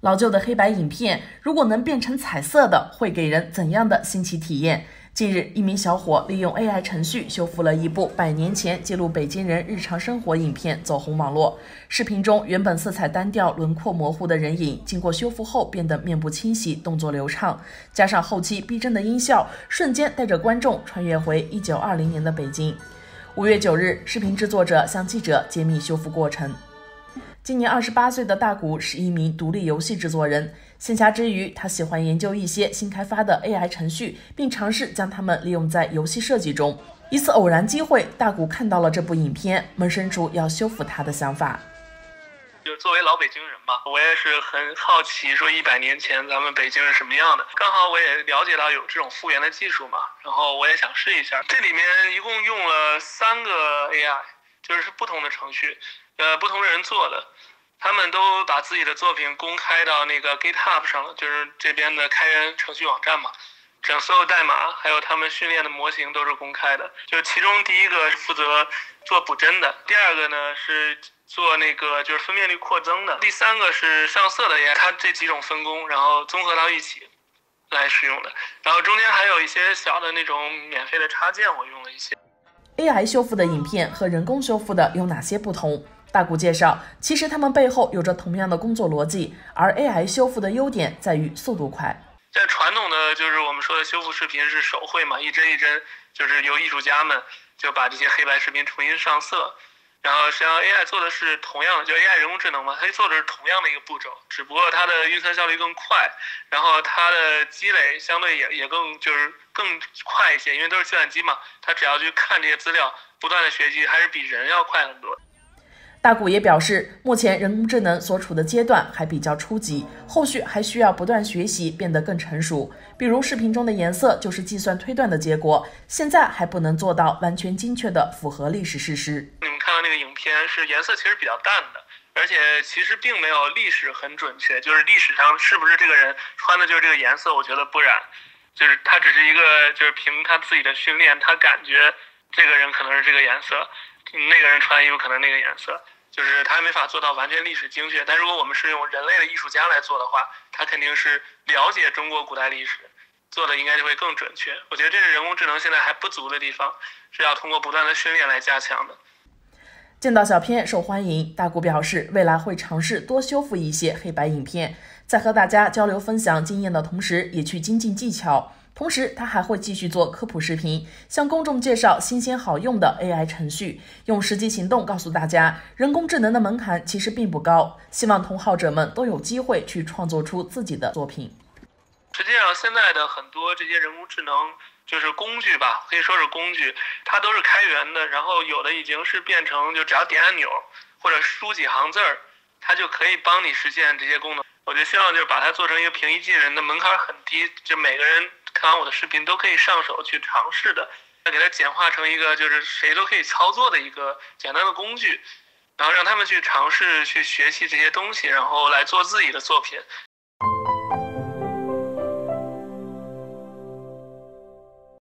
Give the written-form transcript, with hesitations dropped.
老旧的黑白影片如果能变成彩色的，会给人怎样的新奇体验？近日，一名小伙利用 AI 程序修复了一部100年前记录北京人日常生活影片，走红网络。视频中原本色彩单调、轮廓模糊的人影，经过修复后变得面部清晰、动作流畅，加上后期逼真的音效，瞬间带着观众穿越回1920年的北京。5月9日，视频制作者向记者揭秘修复过程。今年28岁的大谷是一名独立游戏制作人，闲暇之余，他喜欢研究一些新开发的 AI 程序，并尝试将它们利用在游戏设计中。一次偶然机会，大谷看到了这部影片，萌生出要修复它的想法。 就作为老北京人嘛，我也是很好奇，说100年前咱们北京是什么样的。刚好我也了解到有这种复原的技术嘛，然后我也想试一下。这里面一共用了3个 AI， 就是不同的程序，不同的人做的。他们都把自己的作品公开到那个 GitHub 上了，就是这边的开源程序网站嘛。整所有代码还有他们训练的模型都是公开的。就其中第一个是负责做补帧的，第二个呢是做那个就是分辨率扩增的，第3个是上色的 AI， 它这几种分工然后综合到一起来使用的。然后中间还有一些小的那种免费的插件，我用了一些。 AI 修复的影片和人工修复的有哪些不同？大谷介绍，其实他们背后有着同样的工作逻辑，而 AI 修复的优点在于速度快。 在传统的就是我们说的修复视频是手绘嘛，一帧一帧，就是由艺术家们就把这些黑白视频重新上色。然后实际上 AI 做的是同样的，就 AI 人工智能嘛，它做的是同样的一个步骤，只不过它的运算效率更快，然后它的积累相对也更快一些，因为都是计算机嘛，它只要去看这些资料，不断的学习，还是比人要快很多。 大谷也表示，目前人工智能所处的阶段还比较初级，后续还需要不断学习，变得更成熟。比如视频中的颜色就是计算推断的结果，现在还不能做到完全精确的符合历史事实。 你们看到那个影片是颜色其实比较淡的，而且其实并没有历史很准确，就是历史上是不是这个人穿的就是这个颜色，我觉得不然，就是他只是一个就是凭他自己的训练，他感觉这个人可能是这个颜色，那个人穿衣服可能那个颜色，就是他还没法做到完全历史精确。但如果我们是用人类的艺术家来做的话，他肯定是了解中国古代历史，做的应该就会更准确。我觉得这是人工智能现在还不足的地方，是要通过不断的训练来加强的。 见到小片受欢迎，大谷表示未来会尝试多修复一些黑白影片，在和大家交流分享经验的同时，也去精进技巧。同时，他还会继续做科普视频，向公众介绍新鲜好用的 AI 程序，用实际行动告诉大家，人工智能的门槛其实并不高，希望同好者们都有机会去创作出自己的作品。 实际上，现在的很多这些人工智能就是工具吧，可以说是工具，它都是开源的，然后有的已经是变成就只要点按钮或者输几行字儿，它就可以帮你实现这些功能。我就希望就是把它做成一个平易近人的，门槛很低，就每个人看完我的视频都可以上手去尝试的，给它简化成一个就是谁都可以操作的一个简单的工具，然后让他们去尝试去学习这些东西，然后来做自己的作品。